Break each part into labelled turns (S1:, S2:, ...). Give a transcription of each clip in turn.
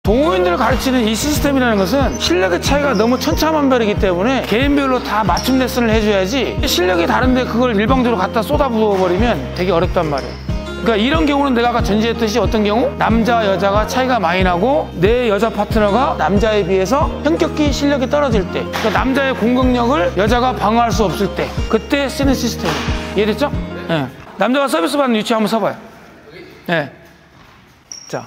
S1: 동호인들을 가르치는 이 시스템이라는 것은 실력의 차이가 너무 천차만별이기 때문에 개인별로 다 맞춤 레슨을 해줘야지 실력이 다른데 그걸 일방적으로 갖다 쏟아부어버리면 되게 어렵단 말이에요. 그러니까 이런 경우는 내가 아까 전제했듯이 어떤 경우 남자 여자가 차이가 많이 나고 내 여자 파트너가 남자에 비해서 현격히 실력이 떨어질 때, 그러니까 남자의 공격력을 여자가 방어할 수 없을 때 그때 쓰는 시스템. 이해됐죠? 네. 남자가 서비스 받는 위치 한번 서봐요. 네. 자,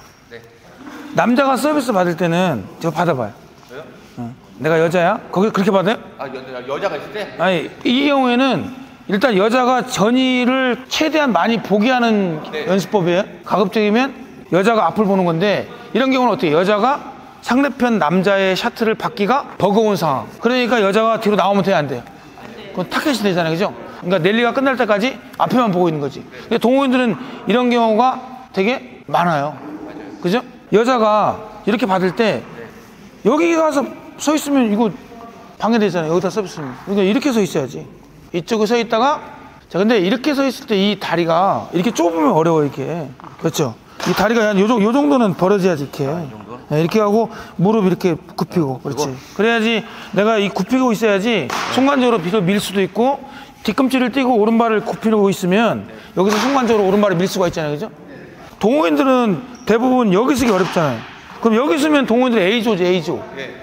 S1: 남자가 서비스 받을 때는 저거 받아봐요. 저요? 내가 여자야? 거기 그렇게 받아요?
S2: 아, 여자가 있을 때?
S1: 아니, 이 경우에는 일단 여자가 전이를 최대한 많이 보게 하는 연습법이에요. 가급적이면 여자가 앞을 보는 건데, 이런 경우는 어떻게 해요? 여자가 상대편 남자의 샤트를 받기가 버거운 상황. 그러니까 여자가 뒤로 나오면 돼요, 안 돼요? 그건 타겟이 되잖아요, 그죠? 그러니까 랠리가 끝날 때까지 앞에만 보고 있는 거지. 근데 동호인들은 이런 경우가 되게 많아요. 그죠? 여자가 이렇게 받을 때 여기 가서 서 있으면 이거 방해되잖아요. 여기다 서비스는. 그러니까 이렇게 서 있어야지. 이쪽에 서 있다가, 자, 근데 이렇게 서 있을 때 이 다리가 이렇게 좁으면 어려워, 이렇게. 그렇죠? 이 다리가 한 요 정도는 벌어져야지, 이렇게. 네, 이렇게 하고 무릎 이렇게 굽히고. 그렇지. 그래야지 내가 이 굽히고 있어야지 순간적으로 뒤로 밀 수도 있고, 뒤꿈치를 띄고 오른발을 굽히고 있으면 여기서 순간적으로 오른발을 밀 수가 있잖아요, 그죠? 동호인들은 대부분 여기 쓰기 어렵잖아요. 그럼 여기 쓰면 동호인들 A조지, A조.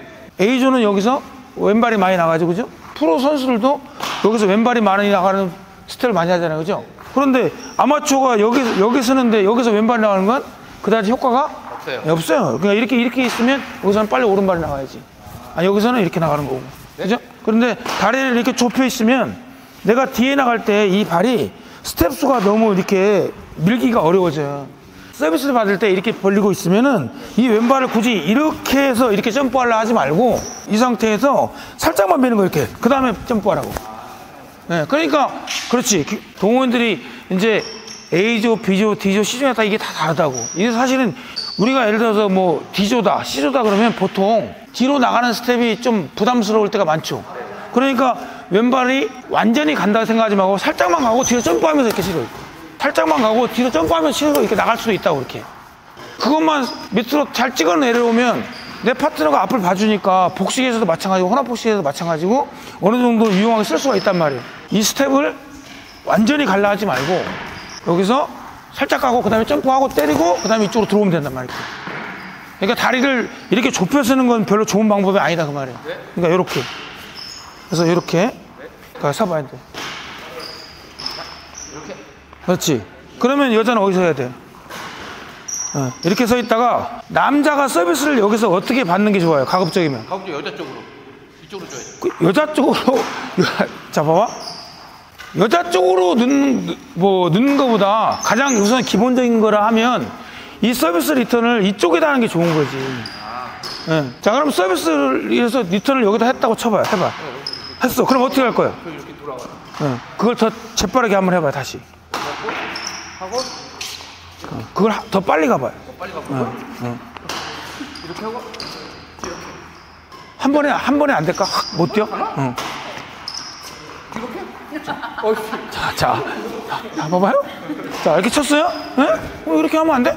S1: A조는 여기서 왼발이 많이 나가죠, 그죠? 프로 선수들도 여기서 왼발이 많이 나가는 스타일을 많이 하잖아요, 그죠? 그런데 아마추어가 여기 쓰는데 여기서 왼발이 나가는 건 그다지 효과가 없어요. 그러니까 이렇게 있으면 여기서는 빨리 오른발이 나가야지. 아, 여기서는 이렇게 나가는 거고, 그죠? 그런데 다리를 이렇게 좁혀 있으면 내가 뒤에 나갈 때 이 발이 스텝수가 너무 이렇게 밀기가 어려워져요. 서비스를 받을 때 이렇게 벌리고 있으면은 이 왼발을 굳이 이렇게 해서 이렇게 점프하려 하지 말고 이 상태에서 살짝만 미는 거 이렇게. 그 다음에 점프하라고. 네, 그러니까 그렇지. 동호인들이 이제 A조, B조, D조, C조에 다 이게 다 다르다고. 이게 사실은 우리가 예를 들어서 뭐 D조다, C조다 그러면 보통 뒤로 나가는 스텝이 좀 부담스러울 때가 많죠. 그러니까 왼발이 완전히 간다고 생각하지 말고 살짝만 가고 뒤로 점프하면서 이렇게 치고 있고, 살짝만 가고 뒤로 점프하면서 치고 이렇게 나갈 수도 있다고. 이렇게 그것만 밑으로 잘 찍어 내려오면 내 파트너가 앞을 봐주니까 복식에서도 마찬가지고 혼합복식에서도 마찬가지고 어느 정도 유용하게 쓸 수가 있단 말이에요. 이 스텝을 완전히 갈라 하지 말고 여기서 살짝 가고 그 다음에 점프하고 때리고 그 다음에 이쪽으로 들어오면 된단 말이에요. 그러니까 다리를 이렇게 좁혀 쓰는 건 별로 좋은 방법이 아니다, 그 말이에요. 그러니까 이렇게. 그래서 이렇게 서봐야 돼.
S2: 이렇게?
S1: 그렇지. 그러면 여자는 어디서 해야 돼? 이렇게 서 있다가 남자가 서비스를 여기서 어떻게 받는 게 좋아요? 가급적이면.
S2: 가급적 여자 쪽으로. 이쪽으로 줘야 돼.
S1: 그 여자 쪽으로. 자, 봐봐. 여자 쪽으로 넣는 것보다 가장 우선 기본적인 거라 하면 이 서비스 리턴을 이쪽에다 하는 게 좋은 거지. 자, 그럼 서비스에서 리턴을 여기다 했다고 쳐봐요. 해봐. 했어. 그럼 어떻게 할 거야?
S2: 이렇게 돌아가.
S1: 그걸 더 재빠르게 한번 해봐요, 다시.
S2: 하고
S1: 그걸 더 빨리 가봐요.
S2: 더 빨리 가고. 이렇게 하고
S1: 한 번에 안 될까? 확 못 뛰어? 응.
S2: 이렇게?
S1: 자, 봐봐요. 자, 이렇게 쳤어요? 이렇게 하면 안 돼?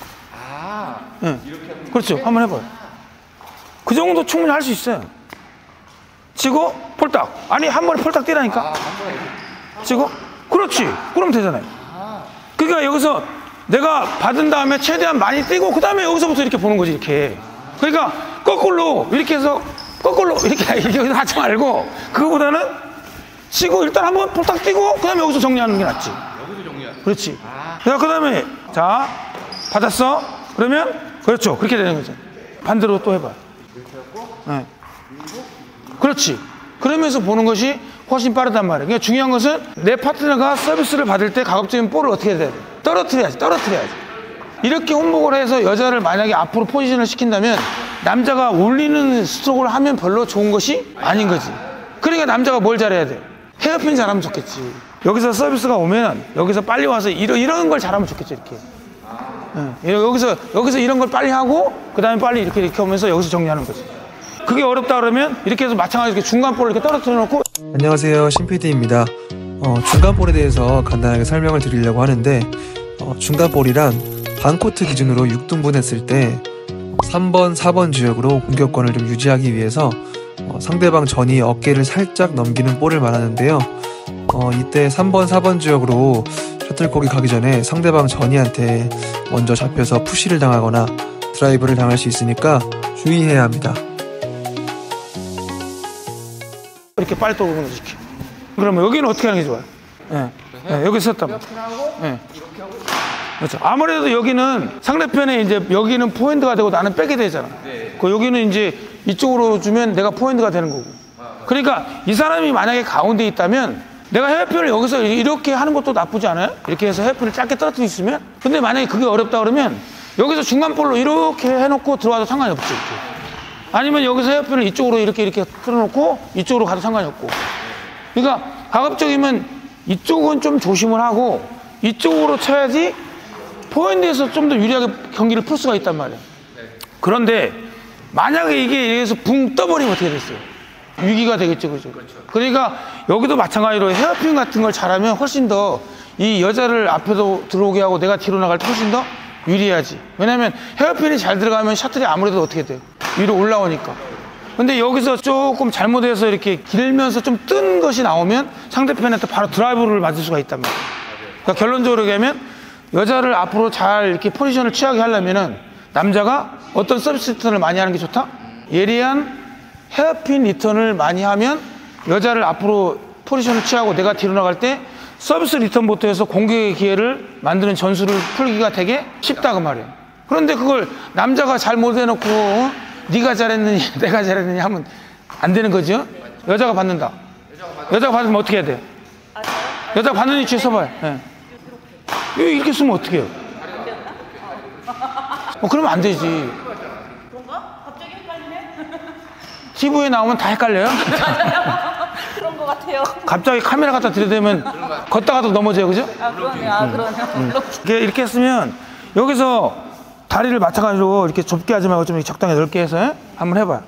S2: 이렇게 하면
S1: 그렇죠. 한번 해봐요. 그 정도 충분히 할 수 있어요. 치고 폴딱. 아니, 한 번에 폴딱 뛰라니까.
S2: 한 번에
S1: 치고 그렇지. 그러면 되잖아요. 그러니까 여기서 내가 받은 다음에 최대한 많이 뛰고 그 다음에 여기서부터 이렇게 보는 거지, 이렇게. 그러니까 거꾸로 이렇게 해서 거꾸로 이렇게 여기서 하지 말고 그거보다는 치고 일단 한번 폴딱 뛰고 그 다음에 여기서 정리하는 게 낫지.
S2: 여기서 정리하는.
S1: 그렇지. 자, 그 다음에 자, 받았어. 그러면 그렇죠. 그렇게 되는 거죠. 반대로 또 해봐.
S2: 이렇게 하고
S1: 네. 그렇지. 그러면서 보는 것이 훨씬 빠르단 말이에요. 그러니까 중요한 것은 내 파트너가 서비스를 받을 때 가급적이면 볼을 어떻게 해야 돼? 떨어뜨려야지. 이렇게 혼복을 해서 여자를 만약에 앞으로 포지션을 시킨다면 남자가 올리는 스트로크를 하면 별로 좋은 것이 아닌 거지. 그러니까 남자가 뭘 잘해야 돼? 헤어핀 잘하면 좋겠지. 여기서 서비스가 오면 여기서 빨리 와서 이런 걸 잘하면 좋겠지, 이렇게. 여기서 이런 걸 빨리 하고 그 다음에 빨리 이렇게 오면서 여기서 정리하는 거지. 그게 어렵다 그러면 이렇게 해서 마찬가지로 중간 볼을 이렇게 떨어뜨려 놓고.
S3: 안녕하세요, 신PD입니다. 중간 볼에 대해서 간단하게 설명을 드리려고 하는데, 중간 볼이란 반코트 기준으로 6등분 했을 때 3번, 4번 지역으로 공격권을 좀 유지하기 위해서 상대방 전이 어깨를 살짝 넘기는 볼을 말하는데요. 이때 3번, 4번 지역으로 셔틀콕이 가기 전에 상대방 전이한테 먼저 잡혀서 푸시를 당하거나 드라이브를 당할 수 있으니까 주의해야 합니다.
S1: 이렇게 빨리 떠오르는 거지. 이렇게. 그러면 여기는 어떻게 하는 게 좋아요? 여기 섰다면. 그렇죠. 아무래도 여기는 상대편에 이제 여기는 포핸드가 되고 나는 백이 되잖아. 그 여기는 이제 이쪽으로 주면 내가 포핸드가 되는 거고. 그러니까 이 사람이 만약에 가운데 있다면 내가 헤어핀을 여기서 이렇게 하는 것도 나쁘지 않아요? 이렇게 해서 헤어핀을 짧게 떨어뜨릴 수 있으면. 근데 만약에 그게 어렵다 그러면 여기서 중간볼로 이렇게 해놓고 들어와도 상관이 없지. 이렇게. 아니면 여기서 헤어핀을 이쪽으로 이렇게 틀어놓고 이쪽으로 가도 상관이 없고. 그러니까 가급적이면 이쪽은 좀 조심을 하고 이쪽으로 쳐야지 포핸드에서 좀 더 유리하게 경기를 풀 수가 있단 말이에요. 그런데 만약에 이게 여기서 붕 떠버리면 어떻게 됐어요? 위기가 되겠죠, 그죠? 그러니까 여기도 마찬가지로 헤어핀 같은 걸 잘하면 훨씬 더 이 여자를 앞에도 들어오게 하고 내가 뒤로 나갈 때 훨씬 더 유리하지. 왜냐면 헤어핀이 잘 들어가면 셔틀이 아무래도 어떻게 돼요? 위로 올라오니까. 근데 여기서 조금 잘못해서 이렇게 길면서 좀 뜬 것이 나오면 상대편한테 바로 드라이브를 맞을 수가 있단 말이에요. 그러니까 결론적으로 얘기하면 여자를 앞으로 잘 이렇게 포지션을 취하게 하려면은 남자가 어떤 서비스 리턴을 많이 하는 게 좋다? 예리한 헤어핀 리턴을 많이 하면 여자를 앞으로 포지션을 취하고 내가 뒤로 나갈 때 서비스 리턴부터 해서 공격의 기회를 만드는 전술을 풀기가 되게 쉽다 그 말이에요. 그런데 그걸 남자가 잘 못해놓고 네가 잘했느니 내가 잘했느니 하면 안 되는 거죠. 여자가 받는다. 여자가 받으면 어떻게 해야 돼요? 여자가 받는 위치에 서봐요. 이렇게 쓰면 어떻게 해요? 그러면 안 되지.
S4: 그런가? 갑자기 헷갈리네?
S1: TV에 나오면 다 헷갈려요?
S4: 그런 것 같아요.
S1: 갑자기 카메라 갖다 들이대면 걷다가도 넘어져요, 그죠?
S4: 그러네요.
S1: 이렇게 했으면 여기서 다리를 마찬가지로 이렇게 좁게 하지 말고 좀 적당히 넓게 해서 한번 해봐요.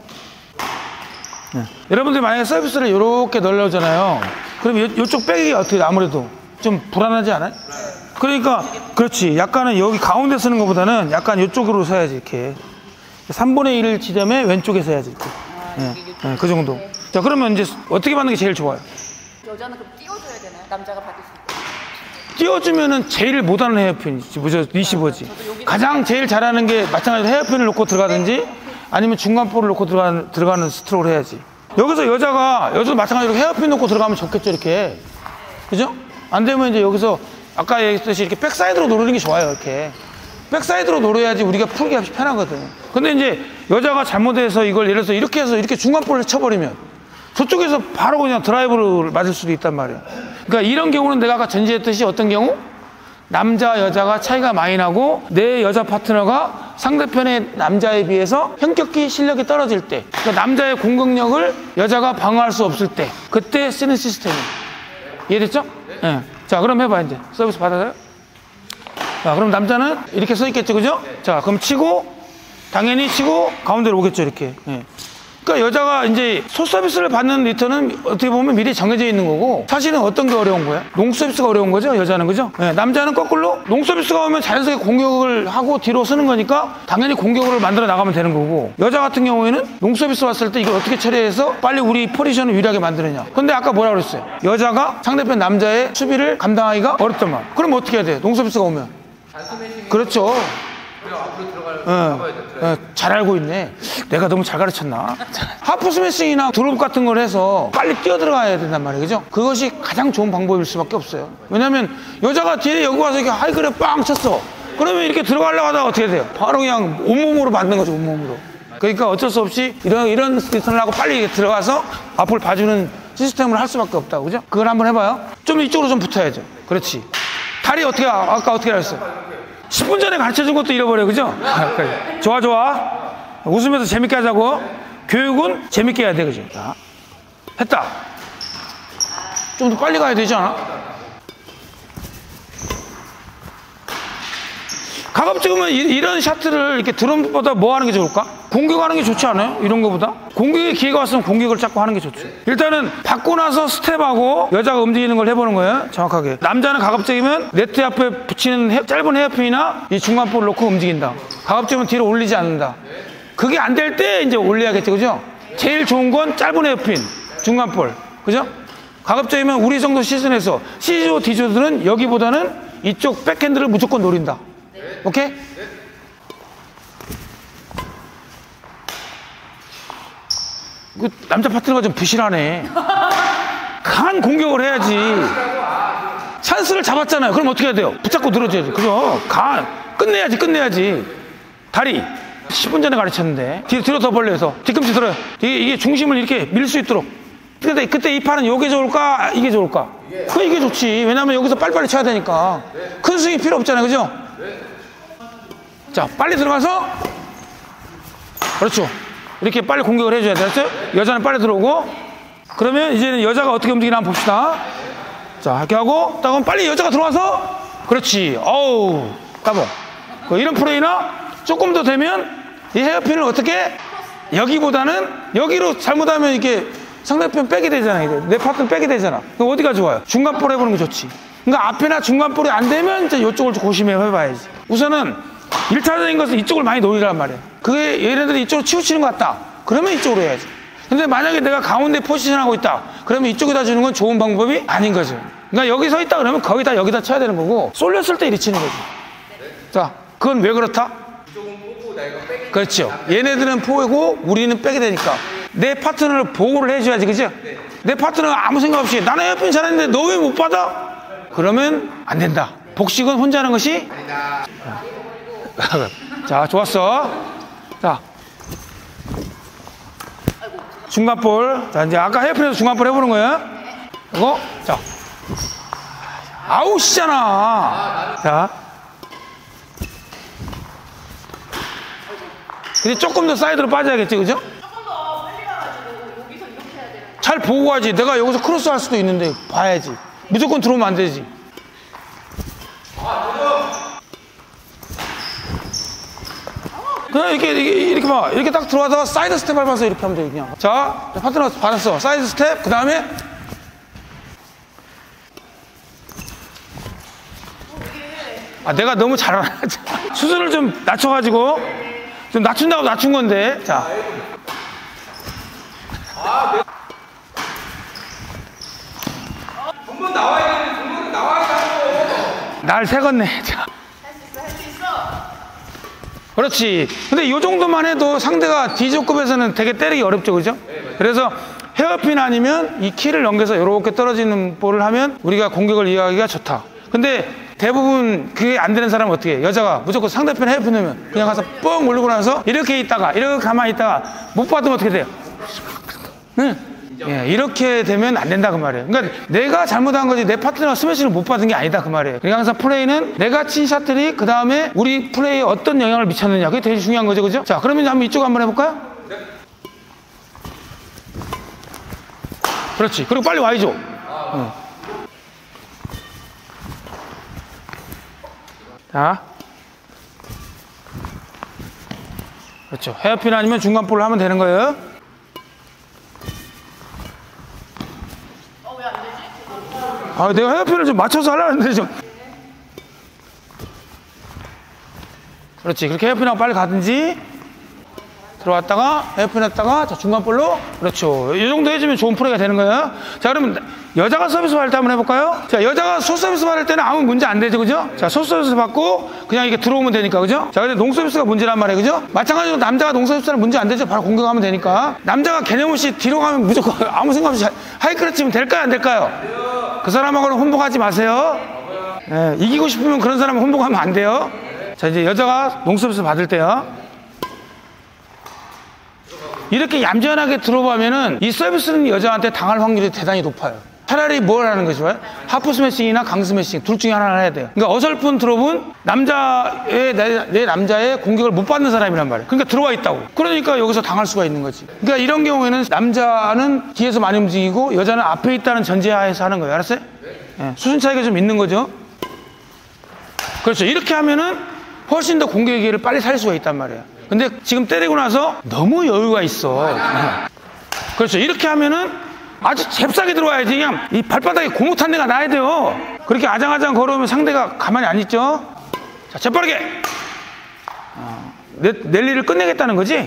S1: 여러분들이 만약에 서비스를 이렇게 넓혀잖아요. 그럼 이쪽 백이 어떻게 아무래도 좀 불안하지 않아요? 그러니까 그렇지. 약간은 여기 가운데 쓰는 것보다는 약간 이쪽으로 서야지 이렇게 3분의 1 지점에 왼쪽에 서야지 이렇게. 그 정도. 자, 그러면 이제 어떻게 받는 게 제일 좋아요?
S4: 여자는 그럼 띄워줘야 되나요? 남자가 받을 수 있고.
S1: 띄워주면은 제일 못하는 헤어핀이지, 리시버지. 가장 제일 잘하는 게 마찬가지로 헤어핀을 놓고 들어가든지 아니면 중간볼을 놓고 들어가는 스트로크를 해야지. 여기서 여자도 마찬가지로 헤어핀 놓고 들어가면 좋겠죠, 이렇게. 그죠? 안 되면 이제 여기서 아까 얘기했듯이 이렇게 백사이드로 노리는 게 좋아요, 이렇게. 백사이드로 노려야지 우리가 풀기가 편하거든. 근데 이제 여자가 잘못해서 이걸 예를 들어서 이렇게 해서 이렇게 중간볼을 쳐버리면 저쪽에서 바로 그냥 드라이브를 맞을 수도 있단 말이에요. 그러니까 이런 경우는 내가 아까 전제했듯이 어떤 경우? 남자, 여자가 차이가 많이 나고 내 여자 파트너가 상대편의 남자에 비해서 현격히 실력이 떨어질 때, 그러니까 남자의 공격력을 여자가 방어할 수 없을 때, 그때 쓰는 시스템이에요. 이해됐죠? 네. 자, 그럼 해봐, 이제. 서비스 받아요? 자, 그럼 남자는 이렇게 서 있겠죠, 그죠? 자, 그럼 당연히 치고 가운데로 오겠죠, 이렇게. 네. 그러니까 여자가 이제 소 서비스를 받는 리턴은 어떻게 보면 미리 정해져 있는 거고, 사실은 어떤 게 어려운 거야? 롱 서비스가 어려운 거죠, 여자는, 그죠? 네, 남자는 거꾸로 롱 서비스가 오면 자연스럽게 공격을 하고 뒤로 쓰는 거니까 당연히 공격을 만들어 나가면 되는 거고, 여자 같은 경우에는 롱 서비스 왔을 때 이걸 어떻게 처리해서 빨리 우리 포지션을 유리하게 만드느냐. 근데 아까 뭐라 그랬어요? 여자가 상대편 남자의 수비를 감당하기가 어렵단 말. 그럼 어떻게 해야 돼? 롱 서비스가 오면. 그렇죠. 잘 알고 있네. 내가 너무 잘 가르쳤나? 하프 스매싱이나 드롭 같은 걸 해서 빨리 뛰어 들어가야 된단 말이에요, 그죠? 그것이 가장 좋은 방법일 수밖에 없어요. 왜냐면 여자가 뒤에 여기 와서 이렇게 하이 그래 빵 쳤어. 그러면 이렇게 들어가려고 하다가 어떻게 돼요? 바로 그냥 온몸으로 맞는 거죠, 온몸으로. 그러니까 어쩔 수 없이 이런 리턴을 하고 빨리 들어가서 앞을 봐주는 시스템을 할 수밖에 없다고, 그죠? 그걸 한번 해봐요. 좀 이쪽으로 좀 붙어야죠. 그렇지. 다리 아까 어떻게 하셨어요? 10분 전에 가르쳐준 것도 잃어버려, 그죠? 좋아. 웃으면서 재밌게 하자고. 교육은 재밌게 해야 돼, 그죠? 자, 했다. 좀 더 빨리 가야 되지 않아? 가급적이면 이런 샷들을 이렇게 드럼보다 뭐 하는 게 좋을까? 공격하는 게 좋지 않아요? 이런 거보다? 공격의 기회가 왔으면 공격을 자꾸 하는 게 좋죠. 일단은 받고 나서 스텝하고 여자가 움직이는 걸 해보는 거예요. 정확하게. 남자는 가급적이면 네트 앞에 붙이는 짧은 헤어핀이나 이 중간볼을 놓고 움직인다. 가급적이면 뒤로 올리지 않는다. 그게 안 될 때 이제 올려야겠죠. 그죠? 제일 좋은 건 짧은 헤어핀, 중간볼. 그죠? 가급적이면 우리 정도 시즌에서 C조, D조들은 여기보다는 이쪽 백핸드를 무조건 노린다. 오케이? 그 남자 파트너가 좀 부실하네. 강한 공격을 해야지. 찬스를 잡았잖아요. 그럼 어떻게 해야 돼요? 붙잡고 늘어져야지. 그죠? 끝내야지. 다리. 10분 전에 가르쳤는데. 뒤로 더 벌려서. 뒤꿈치 들어요. 이게 중심을 이렇게 밀 수 있도록. 그때 이 팔은 이게 좋을까? 이게 좋을까? 이게 좋지. 왜냐면 여기서 빨리빨리 쳐야 되니까. 큰 스윙이 필요 없잖아요. 그죠? 자, 빨리 들어가서. 그렇죠. 이렇게 빨리 공격을 해줘야 돼요. 여자는 빨리 들어오고. 그러면 이제는 여자가 어떻게 움직이나 한번 봅시다. 자, 이렇게 하고, 그럼 빨리 여자가 들어와서. 그렇지. 어우, 따봉. 이런 플레이나 조금 더 되면 이 헤어핀을 어떻게 여기보다는 여기로 잘못하면 이렇게 상대편 빼게 되잖아. 내 파트는 빼게 되잖아. 그럼 어디가 좋아요? 중간볼 해보는 게 좋지. 그러니까 앞에나 중간볼이 안 되면 이제 이쪽을 고심해 해봐야지. 우선은 1차적인 것은 이쪽을 많이 노리란 말이야. 그게 얘네들이 이쪽으로 치우치는 것 같다. 그러면 이쪽으로 해야지. 근데 만약에 내가 가운데 포지션하고 있다. 그러면 이쪽에다 주는 건 좋은 방법이 아닌 거죠. 그러니까 여기 서 있다 그러면 거기다 여기다 쳐야 되는 거고 쏠렸을 때 이리 치는 거지. 자, 그건 왜 그렇다?
S2: 이쪽은 포고 내가 빼기.
S1: 그렇죠. 얘네들은 포고 우리는 빼게 되니까 내 파트너를 보호를 해줘야지. 그죠? 내 파트너가 아무 생각 없이 나는 헤어핀 잘했는데 너 왜 못 받아? 그러면 안 된다. 복식은 혼자 하는 것이
S2: 아니다.
S1: 자, 좋았어. 자, 중간볼. 자, 이제 아까 헤어핀에서 중간볼 해보는 거예요. 이거, 자, 아웃이잖아. 자, 근데 조금 더 사이드로 빠져야겠지, 그죠?
S4: 조금 더 빨리 가가지고 여기서 이렇게 해야 되는.
S1: 잘 보고 가지. 내가 여기서 크로스 할 수도 있는데 봐야지. 무조건 들어오면 안 되지. 그냥 이렇게 봐. 이렇게 딱 들어와서 사이드 스텝 밟아서 이렇게 하면 돼, 그냥. 자, 파트너 받았어. 사이드 스텝. 그 다음에. 내가 너무 잘하나. 수준을 좀 낮춰가지고. 좀 낮춘다고 낮춘 건데. 자.
S2: 정말 나와야 되는데 정말 나와야 된다고.
S1: 날 새겼네. 자.
S4: 할 수 있어.
S1: 그렇지. 근데 이 정도만 해도 상대가 D조급에서는 되게 때리기 어렵죠. 그죠? 그래서 헤어핀 아니면 이 키를 넘겨서 이렇게 떨어지는 볼을 하면 우리가 공격을 이해하기가 좋다. 근데 대부분 그게 안 되는 사람은 어떻게 해? 여자가 무조건 상대편 헤어핀 넣으면 그냥 가서 뻥 올리고 나서 이렇게 있다가 이렇게 가만히 있다가 못 받으면 어떻게 돼요? 응. 예, 이렇게 되면 안 된다 그 말이에요. 그러니까 내가 잘못한 거지 내 파트너가 스매시를 못 받은 게 아니다 그 말이에요. 그러니까 항상 플레이는 내가 친 샷들이 그 다음에 우리 플레이에 어떤 영향을 미쳤느냐 그게 되게 중요한 거죠. 그죠? 자, 그러면 한번 이쪽 한번 해볼까요? 네. 그렇지. 그리고 빨리 와야죠. 자, 그렇죠. 헤어핀 아니면 중간볼을 하면 되는 거예요.
S4: 왜 안 되지?
S1: 내가 헤어핀을 좀 맞춰서 하려고 했는데 좀. 그렇지. 그렇게 헤어핀하고 빨리 가든지 들어왔다가 헤어핀 했다가 자, 중간볼로. 그렇죠. 이 정도 해주면 좋은 플레이가 되는 거예요. 자, 그러면 여자가 서비스 받을 때 한번 해볼까요? 자, 여자가 소서비스 받을 때는 아무 문제 안 되죠. 그죠? 자, 소서비스 받고 그냥 이게 들어오면 되니까. 그죠? 자, 근데 농서비스가 문제란 말이에요. 그죠? 마찬가지로 남자가 농서비스는 문제 안 되죠. 바로 공격하면 되니까. 남자가 개념 없이 뒤로 가면 무조건 아무 생각 없이 하이크를 치면 될까요? 안 될까요? 그 사람하고는 혼복하지 마세요. 예, 이기고 싶으면 그런 사람은 혼복하면 안 돼요. 자, 이제 여자가 농서비스 받을 때요. 이렇게 얌전하게 들어보면은 이 서비스는 여자한테 당할 확률이 대단히 높아요. 차라리 뭘 하는 게 좋아요? 하프 스매싱이나 강 스매싱 둘 중에 하나를 해야 돼요. 그러니까 어설픈 드롭은 내 남자의 공격을 못 받는 사람이란 말이에요. 그러니까 들어와 있다고. 그러니까 여기서 당할 수가 있는 거지. 그러니까 이런 경우에는 남자는 뒤에서 많이 움직이고 여자는 앞에 있다는 전제하에서 하는 거예요. 알았어요? 네. 수준 차이가 좀 있는 거죠. 그렇죠. 이렇게 하면은 훨씬 더 공격의 기회를 빨리 살 수가 있단 말이에요. 근데 지금 때리고 나서 너무 여유가 있어. 그렇죠. 이렇게 하면은 아주 잽싸게 들어와야지. 그냥 이 발바닥에 고무 탄 데가 나야 돼요. 그렇게 아장아장 걸어오면 상대가 가만히 안 있죠. 자, 재빠르게 랠리를 끝내겠다는 거지.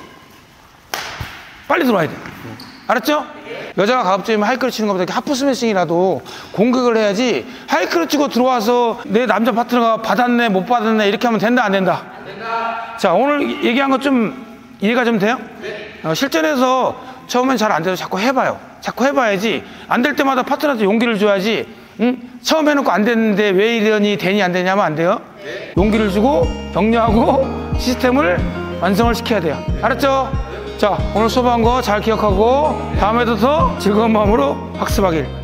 S1: 빨리 들어와야 돼. 알았죠? 여자가 가급적이면 하이크를 치는 것보다 이렇게 하프 스매싱이라도 공격을 해야지, 하이크를 치고 들어와서 내 남자 파트너가 받았네 못 받았네 이렇게 하면 된다 안 된다? 안 된다. 자, 오늘 얘기한 것 좀 이해가 좀 돼요? 네. 실전에서 처음엔 잘 안 돼도 자꾸 해봐요. 자꾸 해봐야지. 안 될 때마다 파트너한테 용기를 줘야지. 응? 처음 해놓고 안 됐는데 왜 이러니 되니 안 되냐 하면 안 돼요. 네. 용기를 주고 격려하고 시스템을 완성을 시켜야 돼요. 알았죠? 자, 오늘 수업한 거 잘 기억하고 다음에도 더 즐거운 마음으로 학습하길